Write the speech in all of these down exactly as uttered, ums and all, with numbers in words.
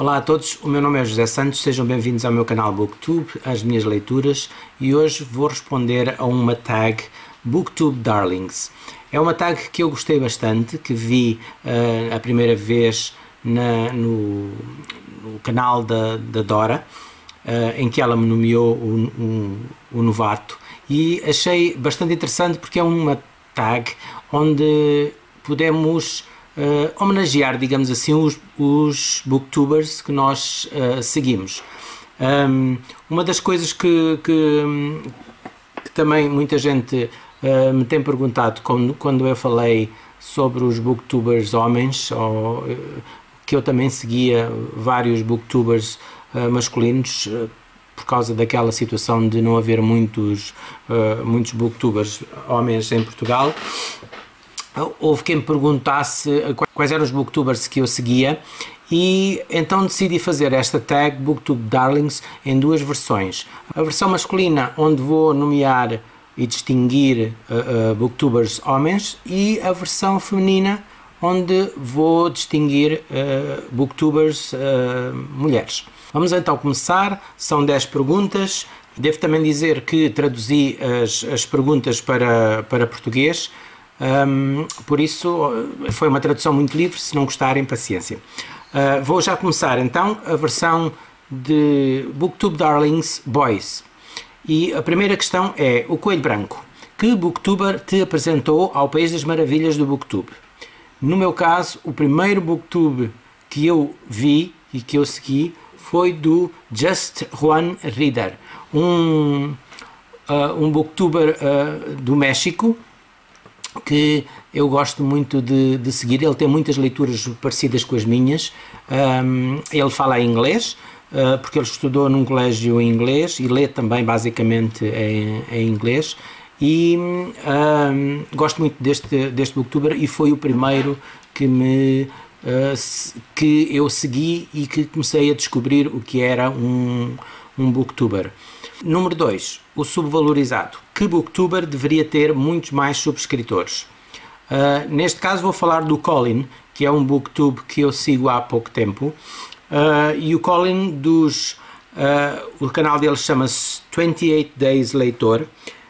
Olá a todos, o meu nome é José Santos, sejam bem-vindos ao meu canal BookTube, às minhas leituras, e hoje vou responder a uma tag BookTube Darlings. É uma tag que eu gostei bastante, que vi uh, a primeira vez na, no, no canal da, da Dora, uh, em que ela me nomeou o, o, o novato, e achei bastante interessante porque é uma tag onde podemos Uh, homenagear, digamos assim, os, os booktubers que nós uh, seguimos. Um, uma das coisas que, que, que também muita gente uh, me tem perguntado quando, quando eu falei sobre os booktubers homens, ou, uh, que eu também seguia vários booktubers uh, masculinos, uh, por causa daquela situação de não haver muitos, uh, muitos booktubers homens em Portugal. Houve quem me perguntasse quais eram os booktubers que eu seguia, e então decidi fazer esta tag BookTube Darlings em duas versões. A versão masculina, onde vou nomear e distinguir uh, uh, booktubers homens, e a versão feminina, onde vou distinguir uh, booktubers uh, mulheres. Vamos então começar, são dez perguntas. Devo também dizer que traduzi as, as perguntas para, para português. Um, por isso foi uma tradução muito livre. Se não gostarem, paciência. Uh, vou já começar então a versão de BookTube Darlings Boys. E a primeira questão é: o Coelho Branco, que booktuber te apresentou ao País das Maravilhas do BookTube? No meu caso, o primeiro booktube que eu vi e que eu segui foi do Just Juan Reader, um, uh, um booktuber uh, do México, que eu gosto muito de, de seguir. Ele tem muitas leituras parecidas com as minhas. Um, ele fala inglês, uh, porque ele estudou num colégio em inglês e lê também basicamente em, em inglês, e um, gosto muito deste, deste booktuber, e foi o primeiro que, me, uh, que eu segui e que comecei a descobrir o que era um, um booktuber. Número dois, o subvalorizado. Que booktuber deveria ter muitos mais subscritores? Uh, neste caso vou falar do Colin, que é um booktube que eu sigo há pouco tempo, uh, e o Colin dos... Uh, o canal dele chama-se vinte e oito Days Leitor,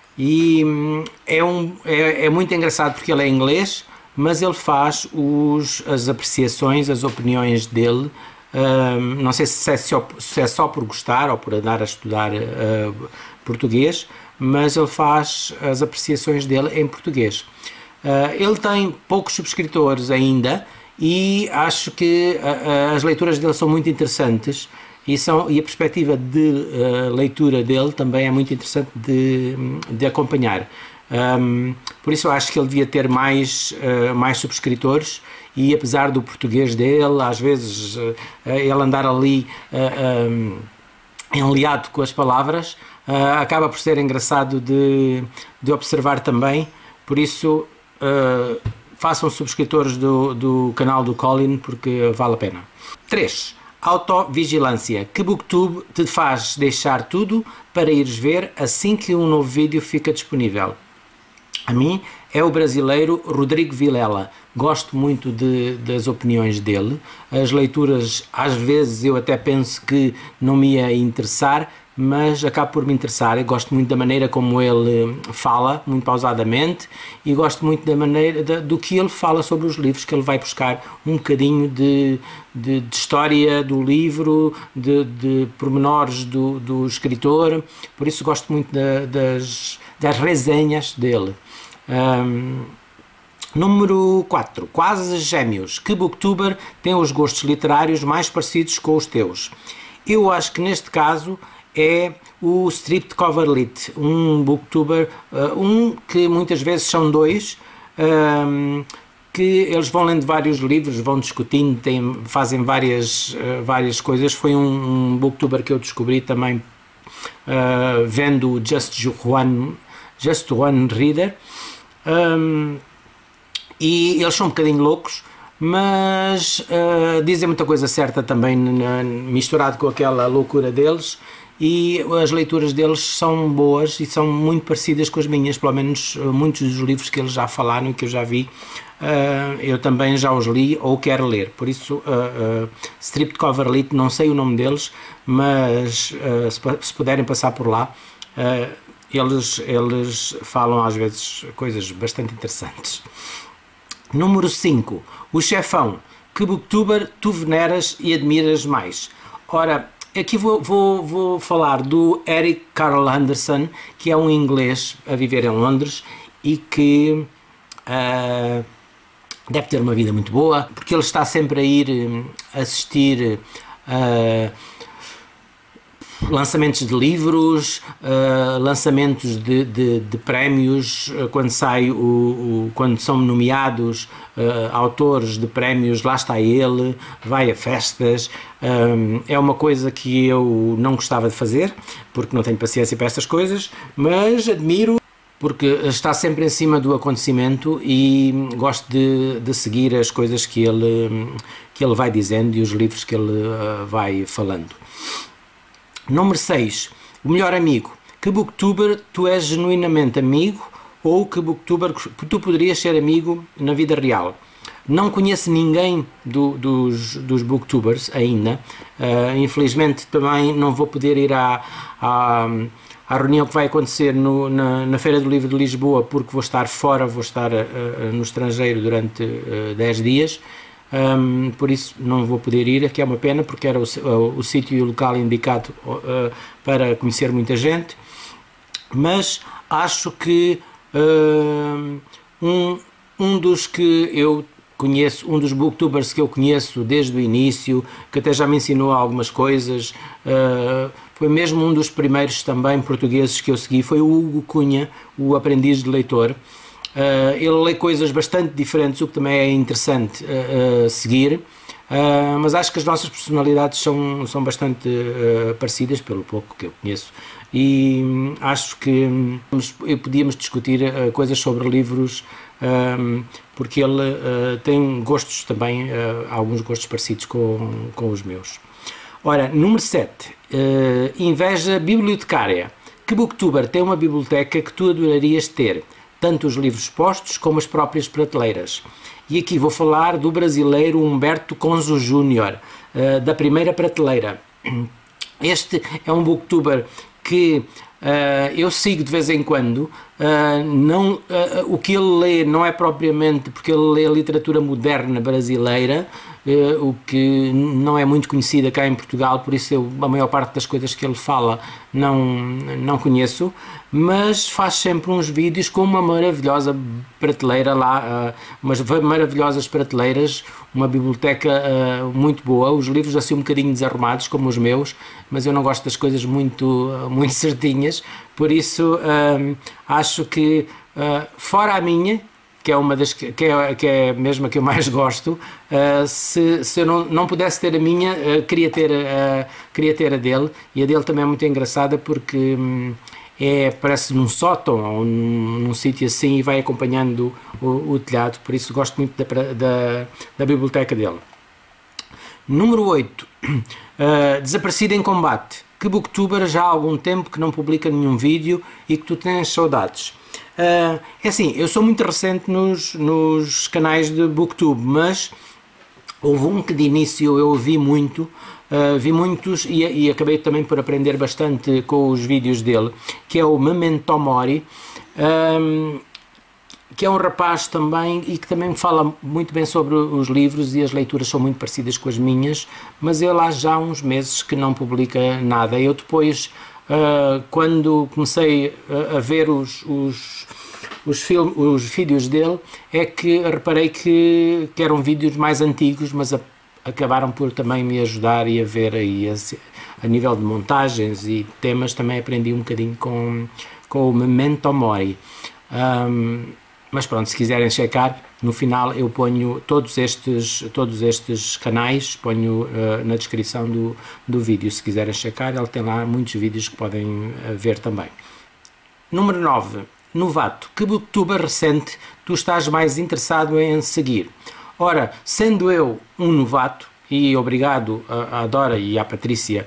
e um, é, um, é, é muito engraçado porque ele é inglês, mas ele faz os, as apreciações, as opiniões dele. Uh, não sei se é, só, se é só por gostar ou por andar a estudar uh, português, mas ele faz as apreciações dele em português. Uh, ele tem poucos subscritores ainda, e acho que uh, as leituras dele são muito interessantes, e, são, e a perspectiva de uh, leitura dele também é muito interessante de, de acompanhar. Um, por isso eu acho que ele devia ter mais, uh, mais subscritores, e apesar do português dele, às vezes uh, ele andar ali uh, um, enliado com as palavras, uh, acaba por ser engraçado de, de observar também. Por isso uh, façam subscritores do, do canal do Colin, porque vale a pena. três. Autovigilância. Que booktube te faz deixar tudo para ires ver assim que um novo vídeo fica disponível? A mim é o brasileiro Rodrigo Vilela. Gosto muito de, das opiniões dele. As leituras, às vezes eu até penso que não me ia interessar, mas acabo por me interessar. Eu gosto muito da maneira como ele fala, muito pausadamente, e gosto muito da maneira de, do que ele fala sobre os livros, que ele vai buscar um bocadinho de, de, de história do livro, de, de pormenores do, do escritor. Por isso gosto muito da, das, das resenhas dele. Um, número quatro. Quase Gêmeos. Que booktuber tem os gostos literários mais parecidos com os teus? Eu acho que neste caso é o Stripped Cover Lit, um booktuber, uh, um que muitas vezes são dois, um, que eles vão lendo vários livros, vão discutindo, têm, fazem várias, uh, várias coisas. Foi um, um booktuber que eu descobri também uh, vendo o Just Juan, Just Juan Reader. Um, e eles são um bocadinho loucos, mas uh, dizem muita coisa certa também, na, misturado com aquela loucura deles, e as leituras deles são boas e são muito parecidas com as minhas, pelo menos muitos dos livros que eles já falaram e que eu já vi, uh, eu também já os li ou quero ler. Por isso, uh, uh, Stripped Cover Elite, não sei o nome deles, mas uh, se, se puderem passar por lá, uh, eles, eles falam às vezes coisas bastante interessantes. Número cinco. O Chefão. Que booktuber tu veneras e admiras mais? Ora, aqui vou, vou, vou falar do Eric Carl Anderson, que é um inglês a viver em Londres e que uh, deve ter uma vida muito boa, porque ele está sempre a ir assistir a uh, lançamentos de livros, uh, lançamentos de, de, de prémios, uh, quando, sai o, o, quando são nomeados uh, autores de prémios, lá está ele, vai a festas. Um, é uma coisa que eu não gostava de fazer, porque não tenho paciência para estas coisas, mas admiro, porque está sempre em cima do acontecimento e gosto de, de seguir as coisas que ele, que ele vai dizendo e os livros que ele uh, vai falando. Número seis. O melhor amigo. Que booktuber tu és genuinamente amigo ou que booktuber tu poderias ser amigo na vida real? Não conheço ninguém do, dos, dos booktubers ainda. Uh, infelizmente também não vou poder ir à, à, à reunião que vai acontecer no, na, na Feira do Livro de Lisboa, porque vou estar fora, vou estar uh, no estrangeiro durante uh, dez dias. Um, por isso não vou poder ir, que é uma pena, porque era o, o, o sítio e o local indicado uh, para conhecer muita gente, mas acho que uh, um, um dos que eu conheço, um dos booktubers que eu conheço desde o início, que até já me ensinou algumas coisas, uh, foi mesmo um dos primeiros também portugueses que eu segui, foi o Hugo Cunha, o aprendiz de leitor. Uh, ele lê coisas bastante diferentes, o que também é interessante uh, uh, seguir, uh, mas acho que as nossas personalidades são, são bastante uh, parecidas, pelo pouco que eu conheço, e um, acho que um, podíamos discutir uh, coisas sobre livros, um, porque ele uh, tem gostos também, uh, alguns gostos parecidos com, com os meus. Ora, número sete. Uh, inveja bibliotecária. Que booktuber tem uma biblioteca que tu adorarias ter? Tanto os livros expostos como as próprias prateleiras. E aqui vou falar do brasileiro Humberto Conzo Júnior, uh, da primeira prateleira. Este é um booktuber que uh, eu sigo de vez em quando. Uh, não, uh, o que ele lê não é propriamente, porque ele lê a literatura moderna brasileira, uh, o que não é muito conhecida cá em Portugal, por isso eu, a maior parte das coisas que ele fala não, não conheço, mas faz sempre uns vídeos com uma maravilhosa prateleira lá, uh, umas maravilhosas prateleiras, uma biblioteca uh, muito boa, os livros assim um bocadinho desarrumados como os meus, mas eu não gosto das coisas muito, uh, muito certinhas, por isso uh, acho que uh, fora a minha, que é uma das que, que, é, que é mesmo a que eu mais gosto, uh, se, se eu não, não pudesse ter a minha, uh, queria, ter, uh, queria ter a dele, e a dele também é muito engraçada porque um, é, parece num sótão ou num, num sítio assim e vai acompanhando o, o telhado, por isso gosto muito da, da, da biblioteca dele. Número oito. Uh, Desaparecido em Combate. Que booktuber já há algum tempo que não publica nenhum vídeo e que tu tens saudades? Uh, é assim, eu sou muito recente nos, nos canais de booktube, mas houve um que de início eu vi muito, uh, vi muitos e, e acabei também por aprender bastante com os vídeos dele, que é o Memento Mori, um, que é um rapaz também e que também fala muito bem sobre os livros e as leituras são muito parecidas com as minhas, mas ele há já uns meses que não publica nada. Eu depois, uh, quando comecei a, a ver os, os, os, film, os vídeos dele, é que reparei que, que eram vídeos mais antigos, mas a, acabaram por também me ajudar e a ver aí a, a nível de montagens e temas, também aprendi um bocadinho com, com o Memento Mori. Um, Mas pronto, se quiserem checar, no final eu ponho todos estes, todos estes canais, ponho uh, na descrição do, do vídeo. Se quiserem checar, ele tem lá muitos vídeos que podem uh, ver também. Número nove. Novato. Que booktuber recente tu estás mais interessado em seguir? Ora, sendo eu um novato, e obrigado à Dora e à Patrícia, que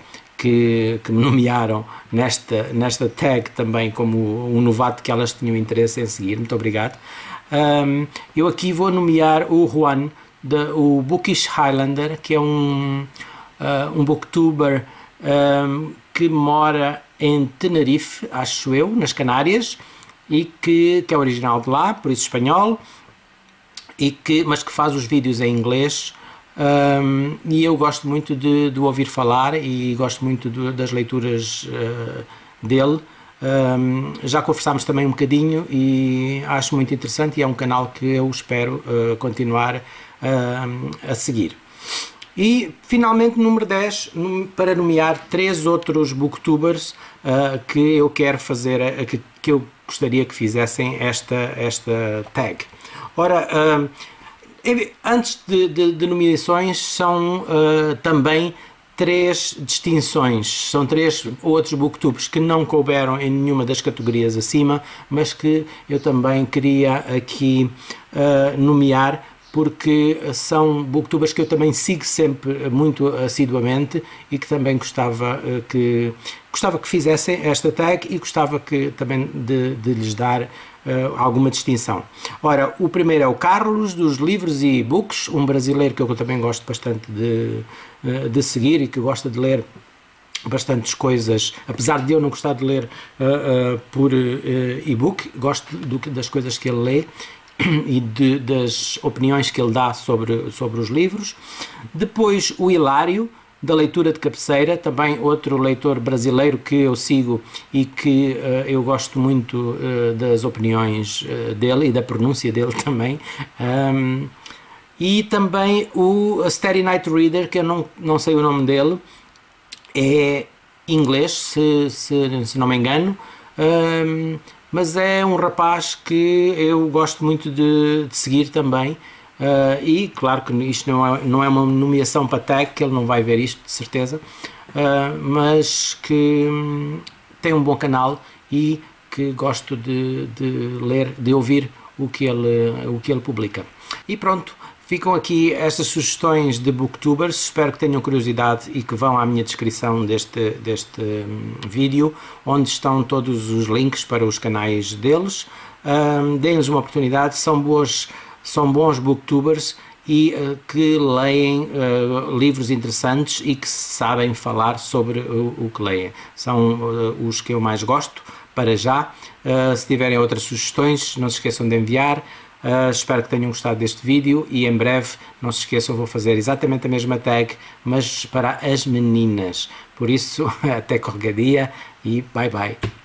que, que me nomearam nesta, nesta tag também como um novato que elas tinham interesse em seguir. Muito obrigado. Um, eu aqui vou nomear o Juan, de, o Bookish Highlander, que é um, uh, um booktuber um, que mora em Tenerife, acho eu, nas Canárias, e que, que é original de lá, por isso espanhol, e que, mas que faz os vídeos em inglês. Um, e eu gosto muito de, de ouvir falar e gosto muito de, das leituras uh, dele. Um, já conversámos também um bocadinho e acho muito interessante, e é um canal que eu espero uh, continuar uh, a seguir. E finalmente, número dez, para nomear três outros booktubers uh, que eu quero fazer, uh, que, que eu gostaria que fizessem esta, esta tag. Ora, uh, antes de, de, de nomeações, são uh, também três distinções, são três outros booktubers que não couberam em nenhuma das categorias acima, mas que eu também queria aqui uh, nomear, porque são booktubers que eu também sigo sempre muito assiduamente e que também gostava uh, que, gostava que fizessem esta tag e gostava que, também de, de lhes dar uh, alguma distinção. Ora, o primeiro é o Carlos, dos livros e e-books, um brasileiro que eu também gosto bastante de, uh, de seguir e que gosta de ler bastantes coisas, apesar de eu não gostar de ler uh, uh, por uh, e-book, gosto do, das coisas que ele lê e de, das opiniões que ele dá sobre, sobre os livros. Depois o Hilário, da Leitura de Cabeceira, também outro leitor brasileiro que eu sigo e que uh, eu gosto muito uh, das opiniões uh, dele e da pronúncia dele também. Um, e também o Steady Night Reader, que eu não, não sei o nome dele, é inglês, se, se, se não me engano. Um, mas é um rapaz que eu gosto muito de, de seguir também, uh, e claro que isto não é, não é uma nomeação para tag, que ele não vai ver isto de certeza, uh, mas que hum, tem um bom canal e que gosto de, de ler, de ouvir o que ele, o que ele publica. E pronto, ficam aqui estas sugestões de booktubers, espero que tenham curiosidade e que vão à minha descrição deste, deste um, vídeo, onde estão todos os links para os canais deles. Um, deem-lhes uma oportunidade, são, boas, são bons booktubers e uh, que leem uh, livros interessantes e que sabem falar sobre o, o que leem. São uh, os que eu mais gosto, para já. Uh, se tiverem outras sugestões, não se esqueçam de enviar. Uh, espero que tenham gostado deste vídeo e em breve, não se esqueçam, vou fazer exatamente a mesma tag, mas para as meninas. Por isso, até qualquer dia e bye bye.